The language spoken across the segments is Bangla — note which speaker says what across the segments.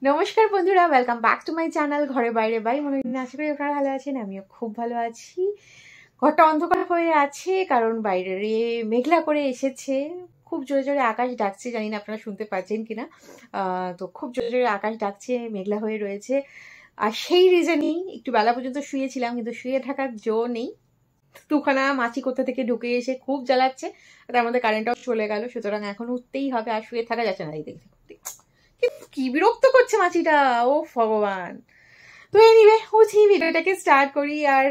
Speaker 1: নমস্কার বন্ধুরা, welcome back to my channel ঘরে বাইরে বাই। মনে হয় আশা করি আপনারা ভালো আছেন, আমিও খুব ভালো আছি। ঘরটা অন্ধকার হয়ে আছে কারণ বাইরে মেঘলা করে এসেছে, খুব জোরে জোরে আকাশ ডাকছে, জানি না আপনারা শুনতে পাচ্ছেন কিনা। তো খুব জোরে জোরে আকাশ ডাকছে, মেঘলা হয়ে রয়েছে। আর সেই রিজনেই একটু বেলা পর্যন্ত শুয়েছিলাম, কিন্তু শুয়ে থাকার জো নেই। দুখানা মাছি কোথা থেকে ঢুকে এসে খুব জ্বালাচ্ছে, তার মধ্যে কারেন্টটাও চলে গেল, সুতরাং এখন উঠতেই হবে, আর শুয়ে থাকা যাচ্ছে না। এই দেখতে কি বিরক্ত করছে মাছিটা, ও ভগবান। তো এনিওয়ে উঠি, ভিডিওটাকে স্টার্ট করি। আর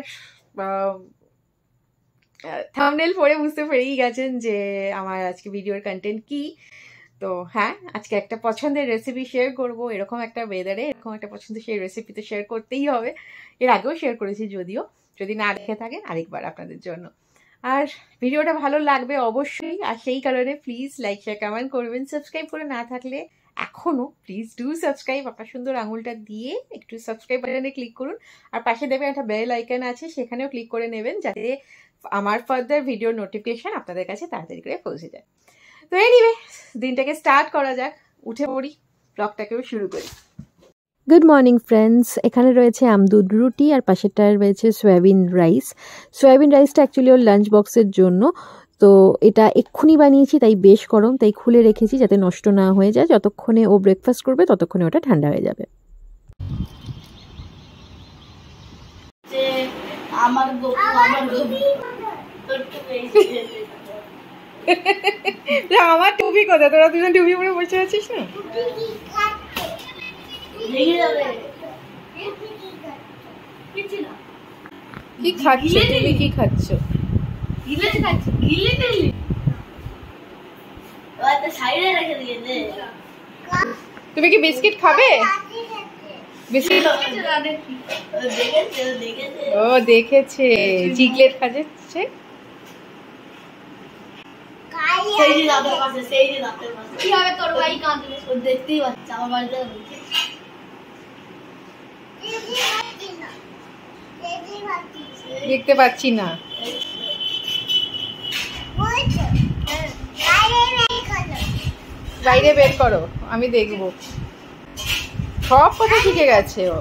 Speaker 1: থাম্বনেল পড়ে বুঝতে পেরেই গেছেন যে আমার আজকে ভিডিওর কন্টেন্ট কি। তো হ্যাঁ, আজকে একটা পছন্দের রেসিপি শেয়ার করব। এরকম একটা ওয়েদারে এরকম একটা পছন্দের সেই রেসিপি তো শেয়ার করতেই হবে। এর আগেও শেয়ার করেছি, যদিও যদি না দেখে থাকেন আরেকবার আপনাদের জন্য। আর ভিডিওটা ভালো লাগবে অবশ্যই, আর সেই কারণে প্লিজ লাইক শেয়ার কমেন্ট করবেন। সাবস্ক্রাইব করে না থাকলে এখনো প্লিজ ডু সাবস্ক্রাইব, আপনার সুন্দর আঙুলটা দিয়ে একটু সাবস্ক্রাইব বাটনে ক্লিক করুন। আর পাশে দেখবেন একটা বেল আইকন আছে, সেখানেও ক্লিক করে নেবেন, যাতে আমার ফার্দার ভিডিওর নোটিফিকেশন আপনাদের কাছে তাড়াতাড়ি করে পৌঁছে যায়। তো এনিওয়ে দিনটাকে স্টার্ট করা যাক, উঠে পড়ি, ব্লগটাকেও শুরু করি।
Speaker 2: গুড মর্নিং ফ্রেন্ডস, এখানে রয়েছে আমদুদ রুটি আর পাশেরটায় রয়েছে সয়াবিন রাইস। সয়াবিন রাইসটা অ্যাকচুয়ালি ওর লাঞ্চ বক্সের জন্য, তো এটা এক্ষুনি বানিয়েছি, তাই বেশ গরম, তাই খুলে রেখেছি যাতে নষ্ট না হয়ে যায়। যতক্ষণে ও ব্রেকফাস্ট করবে ততক্ষণে ওটা ঠান্ডা হয়ে যাবে।
Speaker 1: আমার টুপি কোথায়? তোরা দুজন টুপি পরে বসে আছিস না? কি খাচ্ছ তুমি? কি খাচ্ছ? তুমি কি বিস্কিট খাবে? বিস্কিট ও দেখেছে, চিকলেট খাচ্ছে। দেখতে পাচ্ছি না, বাইরে বের করো, আমি দেখবো। সব কথা শিখে গেছে ও।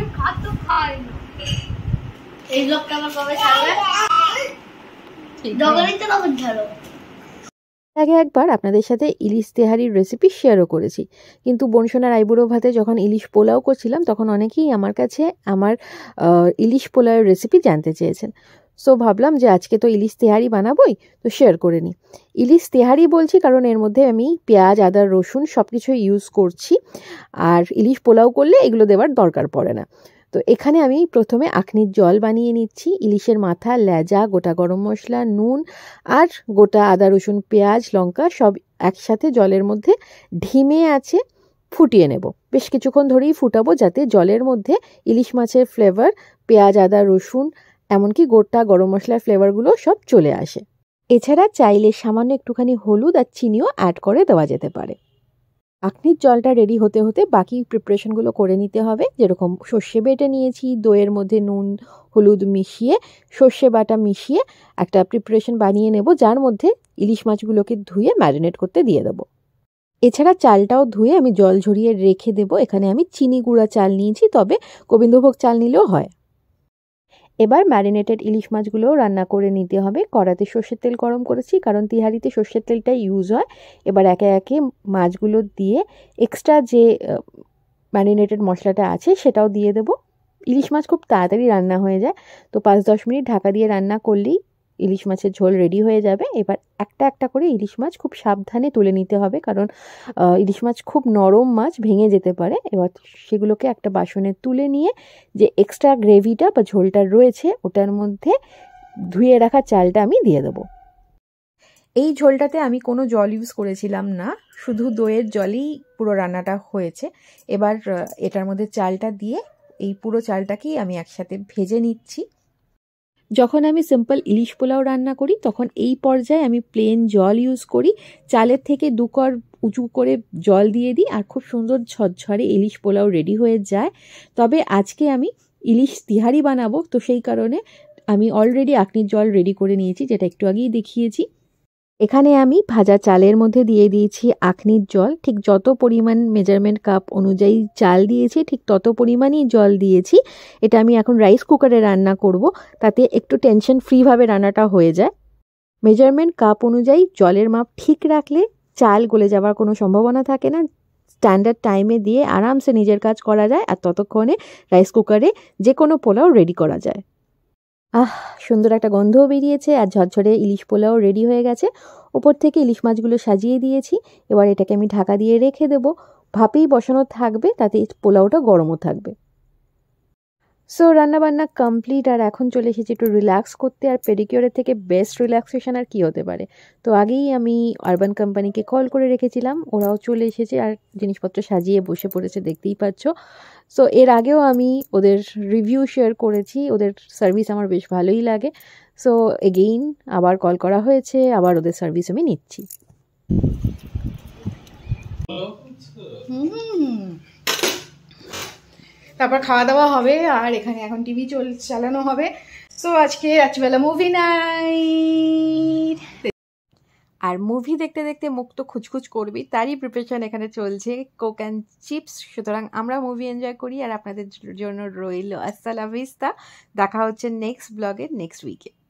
Speaker 2: আগে একবার আপনাদের সাথে ইলিশ তেহারির রেসিপি শেয়ারও করেছি, কিন্তু বনসোনার আইবুড়ো ভাতে যখন ইলিশ পোলাও করছিলাম তখন অনেকেই আমার কাছে আমার ইলিশ পোলাওয়ের রেসিপি জানতে চেয়েছেন। সো ভাবলাম যে আজকে তো ইলিশ তেহারি বানাবোই, তো শেয়ার করে নিই। ইলিশ তেহারি বলছি কারণ এর মধ্যে আমি পেঁয়াজ, আদা, রসুন সব কিছুই ইউজ করছি, আর ইলিশ পোলাও করলে এগুলো দেওয়ার দরকার পড়ে না। তো এখানে আমি প্রথমে আখনির জল বানিয়ে নিচ্ছি। ইলিশের মাথা, লেজা, গোটা গরম মশলা, নুন আর গোটা আদা, রসুন, পেঁয়াজ, লঙ্কা সব একসাথে জলের মধ্যে ঢিমে আছে ফুটিয়ে নেব। বেশ কিছুক্ষণ ধরেই ফুটাবো, যাতে জলের মধ্যে ইলিশ মাছের ফ্লেভার, পেঁয়াজ, আদা, রসুন, এমনকি গোটা গরম মশলার ফ্লেভারগুলো সব চলে আসে। এছাড়া চাইলে সামান্য একটুখানি হলুদ আর চিনিও অ্যাড করে দেওয়া যেতে পারে। আখনির জলটা রেডি হতে হতে বাকি প্রিপারেশনগুলো করে নিতে হবে। যেরকম সর্ষে বেটে নিয়েছি, দইয়ের মধ্যে নুন হলুদ মিশিয়ে সর্ষে বাটা মিশিয়ে একটা প্রিপারেশন বানিয়ে নেব, যার মধ্যে ইলিশ মাছগুলোকে ধুয়ে ম্যারিনেট করতে দিয়ে দেবো। এছাড়া চালটাও ধুয়ে আমি জল ঝরিয়ে রেখে দেব। এখানে আমি চিনি গুঁড়া চাল নিয়েছি, তবে গোবিন্দভোগ চাল নিলেও হয়। এবার ম্যারিনেটেড ইলিশ মাছগুলোও রান্না করে নিতে হবে। কড়াতে সর্ষের তেল গরম করেছি, কারণ তিহারিতে সর্ষের তেলটাই ইউজ হয়। এবার একে একে মাছগুলো দিয়ে এক্সট্রা যে ম্যারিনেটেড মশলাটা আছে সেটাও দিয়ে দেবো। ইলিশ মাছ খুব তাড়াতাড়ি রান্না হয়ে যায়, তো 5-10 মিনিট ঢাকা দিয়ে রান্না করলেই ইলিশ মাছের ঝোল রেডি হয়ে যাবে। এবার একটা একটা করে ইলিশ মাছ খুব সাবধানে তুলে নিতে হবে, কারণ ইলিশ মাছ খুব নরম মাছ, ভেঙে যেতে পারে। এবার সেগুলোকে একটা বাসনে তুলে নিয়ে যে এক্সট্রা গ্রেভিটা বা ঝোলটা রয়েছে ওটার মধ্যে ধুয়ে রাখা চালটা আমি দিয়ে দেবো।
Speaker 1: এই ঝোলটাতে আমি কোনো জল ইউজ করেছিলাম না, শুধু দইয়ের জলেই পুরো রান্নাটা হয়েছে। এবার এটার মধ্যে চালটা দিয়ে এই পুরো চালটাকেই আমি একসাথে ভেজে নিচ্ছি।
Speaker 2: যখন আমি সিম্পল ইলিশ পোলাও রান্না করি তখন এই পর্যায়ে আমি প্লেন জল ইউজ করি, চালের থেকে 2 কর উঁচু করে জল দিয়ে দিই, আর খুব সুন্দর ঝরঝরে ইলিশ পোলাও রেডি হয়ে যায়। তবে আজকে আমি ইলিশ তিহারি বানাবো, তো সেই কারণে আমি অলরেডি আখনির জল রেডি করে নিয়েছি, যেটা একটু আগেই দেখিয়েছি। এখানে আমি ভাজা চালের মধ্যে দিয়ে দিয়েছি আখনির জল। ঠিক যত পরিমাণ মেজারমেন্ট কাপ অনুযায়ী চাল দিয়েছি ঠিক তত পরিমাণই জল দিয়েছি। এটা আমি এখন রাইস কুকারে রান্না করব, তাতে একটু টেনশন ফ্রিভাবে রান্নাটা হয়ে যায়। মেজারমেন্ট কাপ অনুযায়ী জলের মাপ ঠিক রাখলে চাল গলে যাওয়ার কোনো সম্ভাবনা থাকে না। স্ট্যান্ডার্ড টাইমে দিয়ে আরামসে নিজের কাজ করা যায়, আর ততক্ষণে রাইস কুকারে যে কোনো পোলাও রেডি করা যায়। সুন্দর একটা গন্ধও বেরিয়েছে, আর ঝরঝরে ইলিশ পোলাও রেডি হয়ে গেছে। ওপর থেকে ইলিশ মাছগুলো সাজিয়ে দিয়েছি। এবার এটাকে আমি ঢাকা দিয়ে রেখে দেবো। ভাপেই বসানো থাকবে, তাতে পোলাওটা গরমও থাকবে। সো রান্নাবান্না কমপ্লিট, আর এখন চলে এসেছি একটু রিল্যাক্স করতে। আর পেডিকিওরের থেকে বেস্ট রিল্যাক্সেশন আর কি হতে পারে। তো আগেই আমি আরবান কোম্পানিকে কল করে রেখেছিলাম, ওরাও চলে এসেছে আর জিনিসপত্র সাজিয়ে বসে পড়েছে, দেখতেই পাচ্ছ। সো এর আগেও আমি ওদের রিভিউ শেয়ার করেছি, ওদের সার্ভিস আমার বেশ ভালোই লাগে। সো এগেইন আবার কল করা হয়েছে, আবার ওদের সার্ভিস আমি নিচ্ছি।
Speaker 1: তারপর খাওয়া দাওয়া হবে, আর এখানে এখন টিভি চালানো হবে। সো আজকে রাত্রিবেলা মুভি নাইট, আর মুভি দেখতে দেখতে মুখ তো খুচখুচ করবি, তারই প্রিপারেশন এখানে চলছে, কোক অ্যান্ড চিপস। সুতরাং আমরা মুভি এনজয় করি, আর আপনাদের জন্য রইল আসসালা ভিস্তা। দেখা হচ্ছে নেক্সট ব্লগে নেক্সট উইকে।